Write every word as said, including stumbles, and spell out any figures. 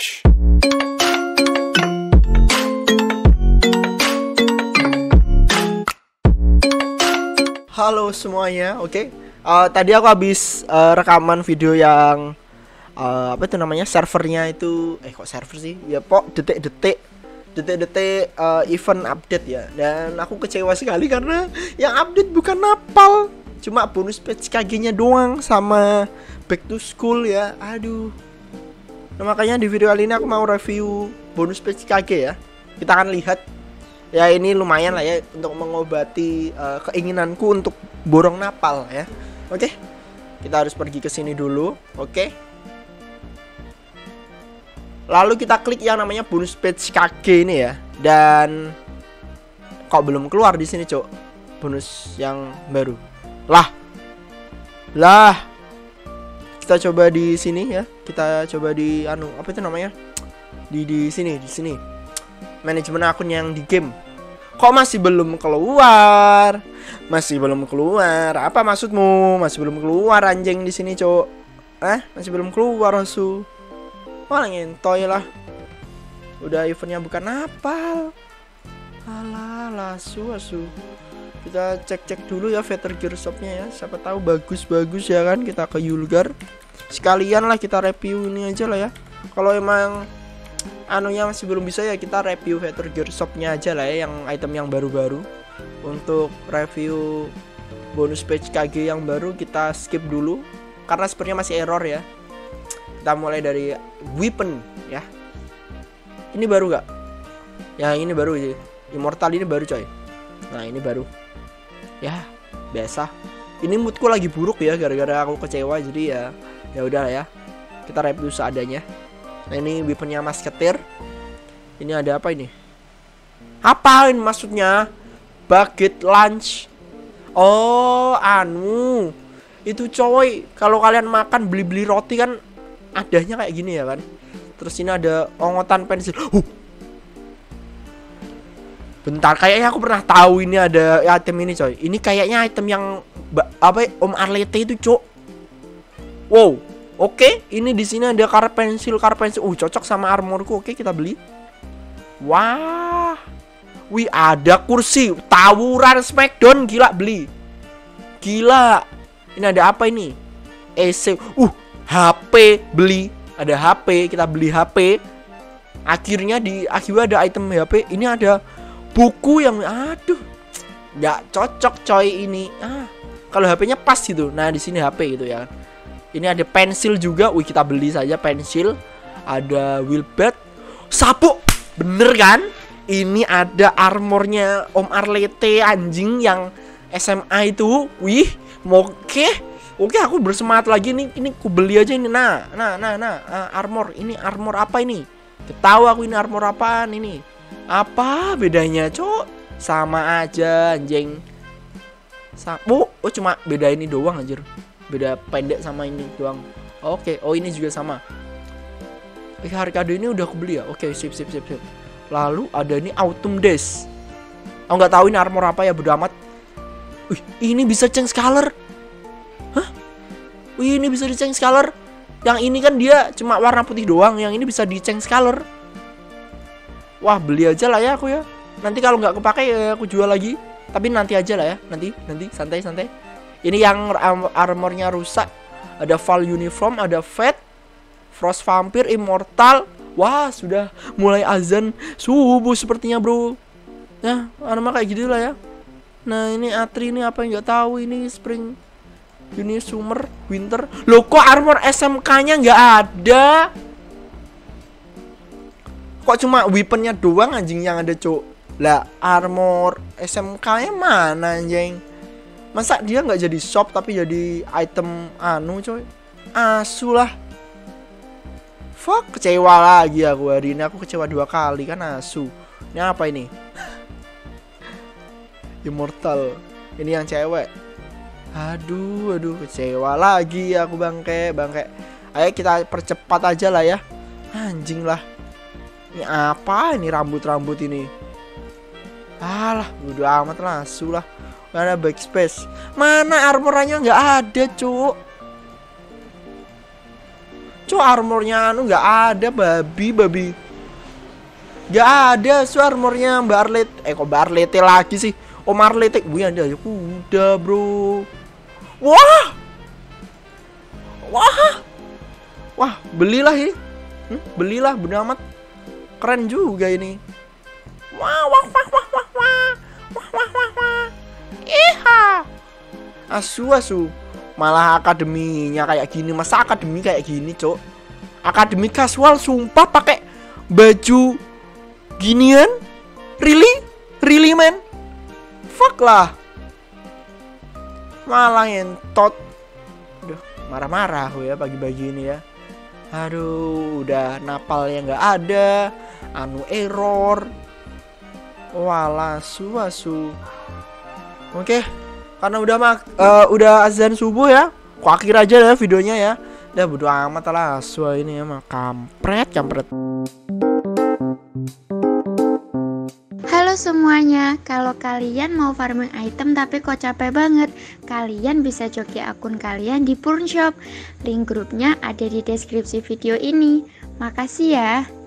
Halo semuanya, oke. Okay. Uh, tadi aku habis uh, rekaman video yang uh, apa itu namanya servernya itu, eh kok server sih? Ya pok detik-detik, detik-detik uh, event update ya. Dan aku kecewa sekali karena yang update bukan Napal, cuma bonus patch K G-nya doang sama back to school ya. Aduh. Nah, makanya di video kali ini aku mau review bonus patch K G ya. Kita akan lihat. Ya ini lumayan lah ya untuk mengobati uh, keinginanku untuk borong Napal ya. Oke. Kita harus pergi ke sini dulu, oke. Lalu kita klik yang namanya bonus patch K G ini ya. Dan kok belum keluar di sini, Cok. Bonus yang baru. Lah. Lah. Kita coba di sini ya. Kita coba di anu, apa itu namanya? Di di sini, di sini. Manajemen akun yang di game. Kok masih belum keluar? Masih belum keluar. Apa maksudmu? Masih belum keluar anjing di sini, Cok. Eh, masih belum keluar asu. Malah ngentoy lah. Udah eventnya bukan Napal. Alah, lasu asu. Kita cek-cek dulu ya Veter Gear Shop-nya ya. Siapa tahu bagus-bagus ya kan. Kita ke Yulgar. Sekalian lah kita review ini aja lah ya. Kalau emang anunya masih belum bisa ya kita review Veter Gear Shop-nya aja lah ya, yang item yang baru-baru. Untuk review bonus patch K G yang baru kita skip dulu karena sepertinya masih error ya. Kita mulai dari weapon ya. Ini baru gak? Ya ini baru sih. Immortal ini baru coy. Nah ini baru. Ya biasa. Ini moodku lagi buruk ya gara-gara aku kecewa, jadi ya ya udah ya. Kita review seadanya. Nah ini weaponnya Masketir. Ini ada apa ini? Apa ini maksudnya? Bucket lunch. Oh anu. Itu coy, kalau kalian makan beli-beli roti kan adanya kayak gini ya kan. Terus ini ada ongotan pensil. Huh. Bentar, kayaknya aku pernah tahu ini ada item ini coy. Ini kayaknya item yang apa Om Arlete itu cok. Wow. Oke, ini di sini ada kar pensil, kar pensil. Uh, cocok sama armorku. Oke, kita beli. Wah. Wih, ada kursi tawuran Smackdown, gila beli. Gila. Ini ada apa ini? E C. Uh, H P beli. Ada H P, kita beli H P. Akhirnya di akhirnya ada item H P. Ini ada buku yang aduh. Nggak cocok coy ini. Ah, kalau H P-nya pas gitu. Nah, di sini H P gitu ya. Ini ada pensil juga. Wih, kita beli saja pensil. Ada wheelbat. Sapu. Bener kan? Ini ada armornya Om Arlete anjing yang S M A itu. Wih, oke. Oke, aku bersemangat lagi nih. Ini aku beli aja ini. Nah, nah, nah, nah. Uh, armor. Ini armor apa ini? Ketahu aku ini armor apaan ini? Apa bedanya, Cok? Sama aja anjing. Sapu. Oh, cuma beda ini doang anjir. Beda pendek sama ini doang. Oke, oh ini juga sama. Eh, harga ini udah aku beli ya. Oke, sip sip sip sip. Lalu ada ini Autumn Days. Aku nggak tahu ini armor apa ya, bodo amat. Wih, ini bisa change color. Hah? Wih, ini bisa di change color. Yang ini kan dia cuma warna putih doang, yang ini bisa di change color. Wah, beli aja lah ya aku ya. Nanti kalau nggak kepake ya aku jual lagi. Tapi nanti aja lah ya, nanti nanti santai-santai. Ini yang armornya rusak. Ada Val Uniform, ada Fate, Frost Vampire, Immortal. Wah, sudah mulai azan subuh sepertinya, bro. Nah, armor kayak gitu lah ya. Nah, ini Atri ini apa yang nggak tahu. Ini Spring, Juni, Summer, Winter. Loh, kok armor S M K-nya nggak ada? Kok cuma weaponnya doang anjing yang ada, cok? Lah, armor S M K-nya mana anjing? Masa dia nggak jadi shop tapi jadi item anu coy? Asu lah. Fuck, kecewa lagi aku hari ini. Aku kecewa dua kali kan asu. Ini apa ini? Immortal. Ini yang cewek. Aduh, aduh kecewa lagi aku bangke, bangke. Ayo kita percepat aja lah ya. Anjing lah. Ini apa ini rambut-rambut ini? Alah, udah amat lah, asu lah. Mana backspace? Mana armornya nggak ada, cuk. cok, armornya anu nggak ada, babi babi. Nggak ada su armornya Mbak Arlet. Eh kok Mbak Arlete lagi sih? Om Arlete. Wih ada ya kuda bro. Wah. Wah. Wah belilah ini. Hmm, belilah bener amat. Keren juga ini. Wah wah wah wah wah wah. Wah wah wah wah. Iha. Asu asu. Malah akademinya kayak gini. Masa akademi kayak gini cok? Akademi casual sumpah pakai baju ginian? Really? Really man? Fuck lah. Malah ngentot. Duh, marah-marah aku ya pagi-pagi ini ya. Aduh, udah napalnya nggak ada, anu error. Walah, suasu. Oke, karena udah mak, uh, udah azan subuh ya. Aku akhir aja ya videonya ya. Udah bodo amat lah, sua ini ya mah kampret, kampret. Halo semuanya, kalau kalian mau farming item tapi kok capek banget, kalian bisa joki akun kalian di Purnshop. Link grupnya ada di deskripsi video ini. Makasih ya.